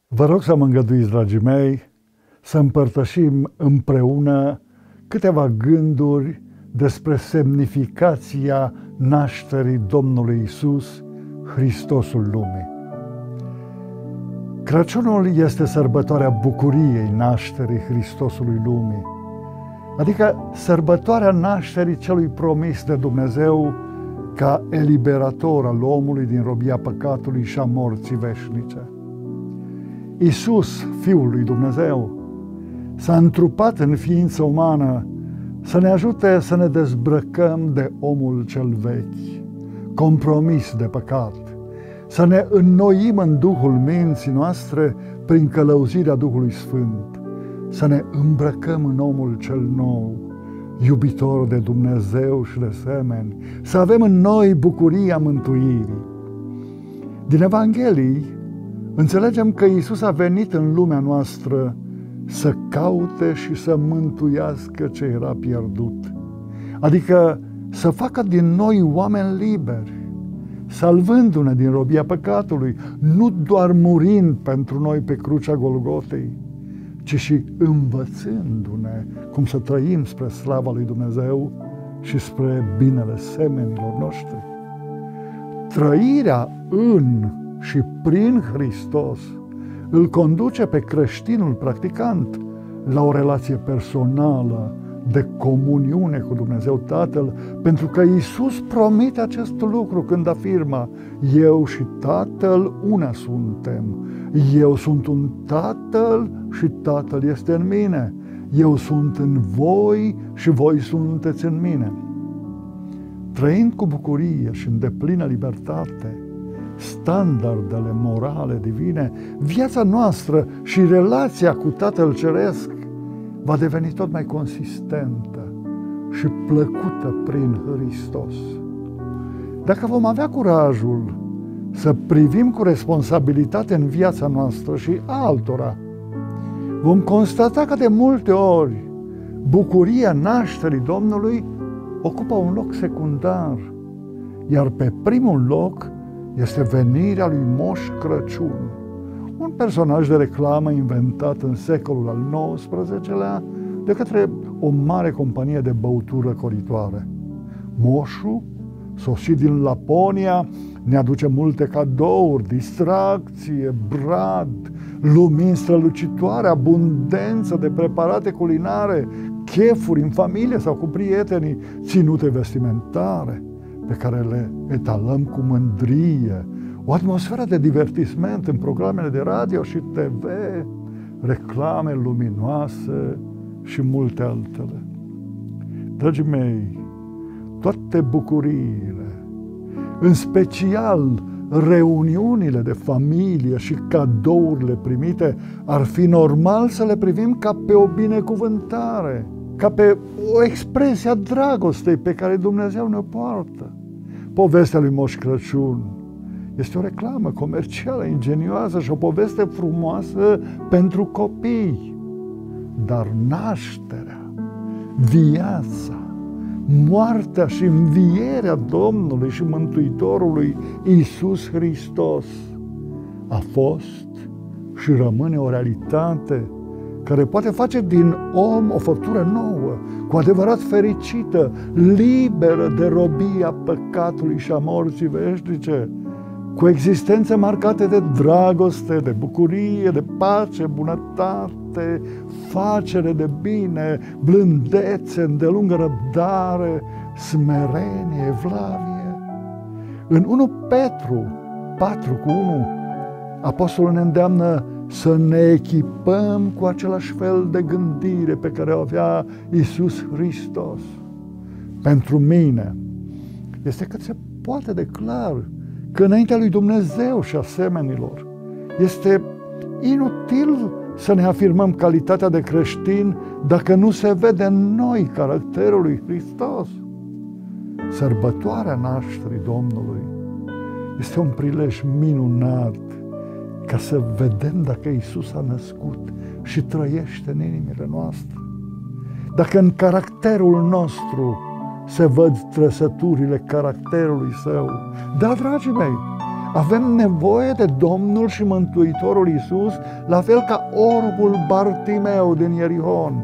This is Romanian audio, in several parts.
Vă rog să mă îngăduiți, dragii mei, să împărtășim împreună câteva gânduri despre semnificația nașterii Domnului Iisus, Hristosul lumii. Crăciunul este sărbătoarea bucuriei nașterii Hristosului lumii, adică sărbătoarea nașterii celui promis de Dumnezeu ca eliberator al omului din robia păcatului și a morții veșnice. Iisus, Fiul lui Dumnezeu, s-a întrupat în ființă umană să ne ajute să ne dezbrăcăm de omul cel vechi, compromis de păcat, să ne înnoim în Duhul minții noastre prin călăuzirea Duhului Sfânt, să ne îmbrăcăm în omul cel nou, iubitor de Dumnezeu și de semeni, să avem în noi bucuria mântuirii. Din Evanghelii înțelegem că Iisus a venit în lumea noastră să caute și să mântuiască ce era pierdut, adică să facă din noi oameni liberi, salvându-ne din robia păcatului, nu doar murind pentru noi pe crucea Golgotei, ci și învățându-ne cum să trăim spre slava lui Dumnezeu și spre binele semenilor noștri. Trăirea în și prin Hristos îl conduce pe creștinul practicant la o relație personală de comuniune cu Dumnezeu Tatăl, pentru că Iisus promite acest lucru când afirmă: eu și Tatăl una suntem, eu sunt un Tatăl și Tatăl este în mine, eu sunt în voi și voi sunteți în mine. Trăind cu bucurie și în deplină libertate standardele morale divine, viața noastră și relația cu Tatăl Ceresc va deveni tot mai consistentă și plăcută prin Hristos. Dacă vom avea curajul să privim cu responsabilitate în viața noastră și altora, vom constata că de multe ori bucuria nașterii Domnului ocupă un loc secundar, iar pe primul loc este venirea lui Moș Crăciun, un personaj de reclamă inventat în secolul al XIX-lea de către o mare companie de băutură coritoare. Moșul, sosit din Laponia, ne aduce multe cadouri, distracție, brad, lumini strălucitoare, abundență de preparate culinare, chefuri în familie sau cu prietenii, ținute vestimentare pe care le etalăm cu mândrie, o atmosferă de divertisment în programele de radio și TV, reclame luminoase și multe altele. Dragii mei, toate bucuriile, în special reuniunile de familie și cadourile primite, ar fi normal să le privim ca pe o binecuvântare, ca pe o expresie a dragostei pe care Dumnezeu ne poartă. Povestea lui Moș Crăciun este o reclamă comercială ingenioasă și o poveste frumoasă pentru copii. Dar nașterea, viața, moartea și învierea Domnului și Mântuitorului Iisus Hristos a fost și rămâne o realitate care poate face din om o făptură nouă, cu adevărat fericită, liberă de robia păcatului și a morții veșnice, cu o existență marcată de dragoste, de bucurie, de pace, bunătate, facere de bine, blândețe, îndelungă răbdare, smerenie, evlavie. În 1 Petru 4:1, apostolul ne îndeamnă să ne echipăm cu același fel de gândire pe care o avea Iisus Hristos. Pentru mine este cât se poate de clar că înaintea lui Dumnezeu și a semenilor este inutil să ne afirmăm calitatea de creștin dacă nu se vede în noi caracterul lui Hristos. Sărbătoarea nașterii Domnului este un prilej minunat ca să vedem dacă Iisus a născut și trăiește în inimile noastre. Dacă în caracterul nostru se văd trăsăturile caracterului Său. Da, dragii mei, Avem nevoie de Domnul și Mântuitorul Iisus, la fel ca orbul Bartimeu din Ierihon.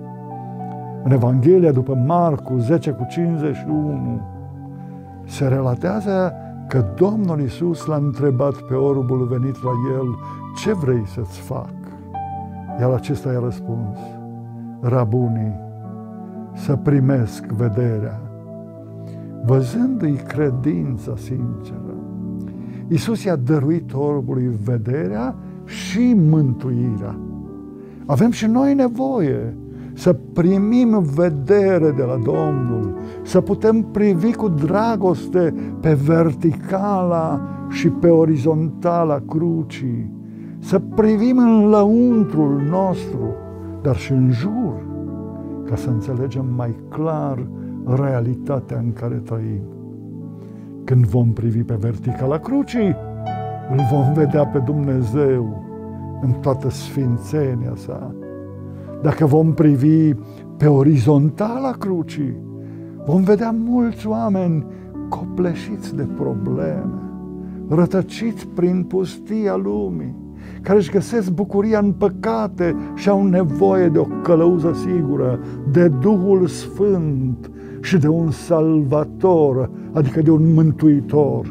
În Evanghelia după Marcu 10:51 se relatează că Domnul Iisus l-a întrebat pe orbul venit la el: ce vrei să-ți fac? Iar acesta i-a răspuns: Rabuni, să primesc vederea. Văzându-i credința sinceră, Iisus i-a dăruit orbului vederea și mântuirea. Avem și noi nevoie să primim vedere de la Domnul, să putem privi cu dragoste pe verticala și pe orizontala crucii, să privim în lăuntrul nostru, dar și în jur, ca să înțelegem mai clar realitatea în care trăim. Când vom privi pe verticala crucii, îl vom vedea pe Dumnezeu în toată sfințenia sa. Dacă vom privi pe orizontala crucii, vom vedea mulți oameni copleșiți de probleme, rătăciți prin pustia lumii, care își găsesc bucuria în păcate și au nevoie de o călăuză sigură, de Duhul Sfânt și de un salvator, adică de un mântuitor.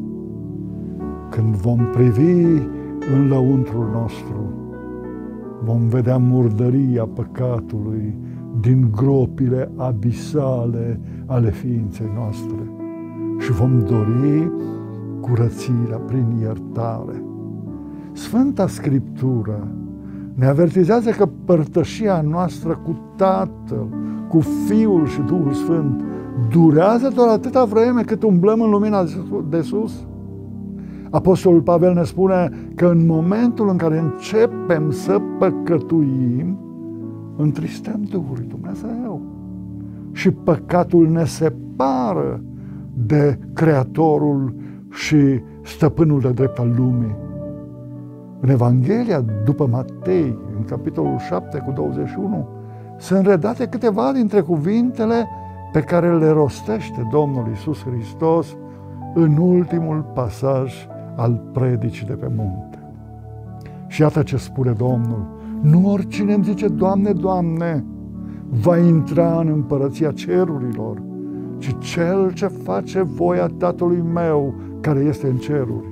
Când vom privi în lăuntrul nostru, vom vedea murdăria păcatului din gropile abisale ale ființei noastre și vom dori curățirea prin iertare. Sfânta Scriptură ne avertizează că părtășia noastră cu Tatăl, cu Fiul și Duhul Sfânt durează doar atâta vreme cât umblăm în lumina de sus. Apostolul Pavel ne spune că în momentul în care începem să păcătuim, întristăm Duhul lui Dumnezeu și păcatul ne separă de Creatorul și Stăpânul de drept al lumii. În Evanghelia după Matei, în capitolul 7:21, sunt redate câteva dintre cuvintele pe care le rostește Domnul Iisus Hristos în ultimul pasaj al predicii de pe munte. Și iată ce spune Domnul: nu oricine îmi zice Doamne, Doamne, va intra în împărăția cerurilor, ci cel ce face voia Tatălui meu care este în ceruri.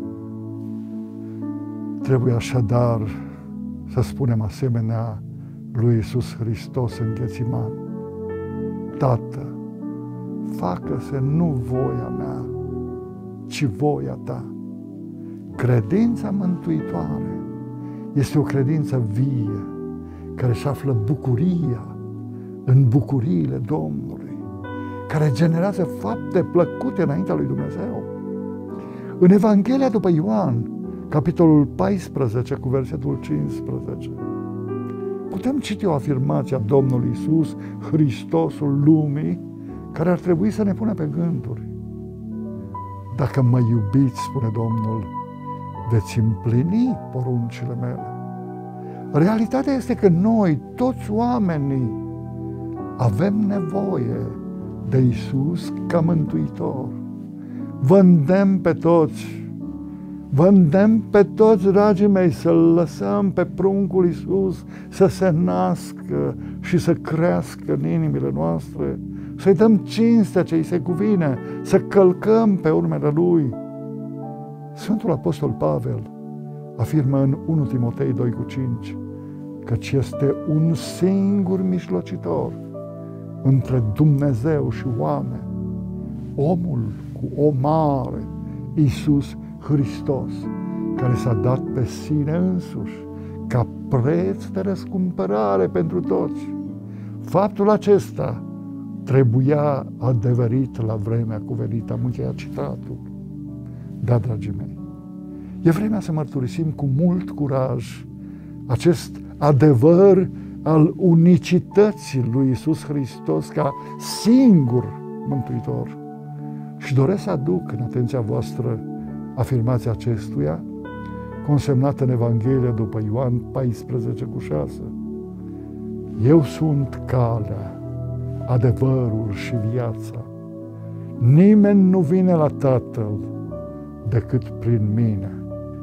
Trebuie așadar să spunem asemenea lui Iisus Hristos în Ghețiman: Tată, facă-se nu voia mea, ci voia ta. Credința mântuitoare este o credință vie, care își află bucuria în bucuriile Domnului, care generează fapte plăcute înaintea lui Dumnezeu. În Evanghelia după Ioan, capitolul 14 cu versetul 15, putem citi o afirmație a Domnului Iisus, Hristosul lumii, care ar trebui să ne pună pe gânduri. Dacă mă iubiți, spune Domnul, veți împlini poruncile mele. Realitatea este că noi, toți oamenii, avem nevoie de Iisus ca Mântuitor. Vă îndemn pe toți, dragii mei, să-L lăsăm pe pruncul Iisus să se nască și să crească în inimile noastre, să-i dăm cinstea ce îi se cuvine, să călcăm pe urmele Lui. Sfântul Apostol Pavel afirmă în 1 Timotei 2:5 căci este un singur mijlocitor între Dumnezeu și oameni, omul cu O mare, Iisus Hristos, care s-a dat pe sine însuși ca preț de răscumpărare pentru toți. Faptul acesta trebuia adeverit la vremea cuvenită. Am încheiat citatul. Da, dragii mei, e vremea să mărturisim cu mult curaj acest adevăr al unicității lui Iisus Hristos ca singur Mântuitor. Și doresc să aduc în atenția voastră afirmația acestuia, consemnată în Evanghelia după Ioan 14:6. Eu sunt calea, adevărul și viața. Nimeni nu vine la Tatăl decât prin mine.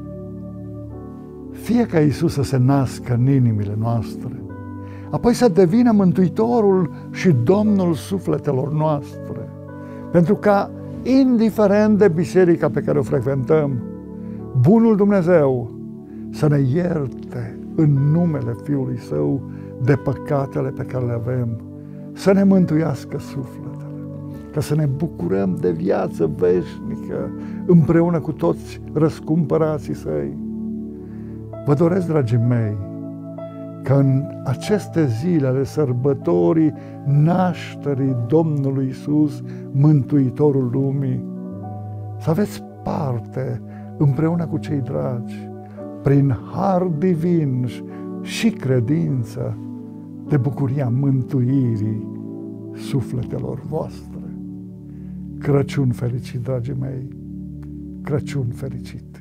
Fie ca Iisus să se nască în inimile noastre, apoi să devină Mântuitorul și Domnul sufletelor noastre, pentru ca, indiferent de biserica pe care o frecventăm, Bunul Dumnezeu să ne ierte în numele Fiului Său de păcatele pe care le avem, să ne mântuiască sufletele, ca să ne bucurăm de viață veșnică împreună cu toți răscumpărații Săi. Vă doresc, dragii mei, că în aceste zile ale sărbătorii nașterii Domnului Iisus, Mântuitorul lumii, să aveți parte împreună cu cei dragi, prin har divin și credință, de bucuria mântuirii sufletelor voastre. Crăciun fericit, dragii mei! Crăciun fericit!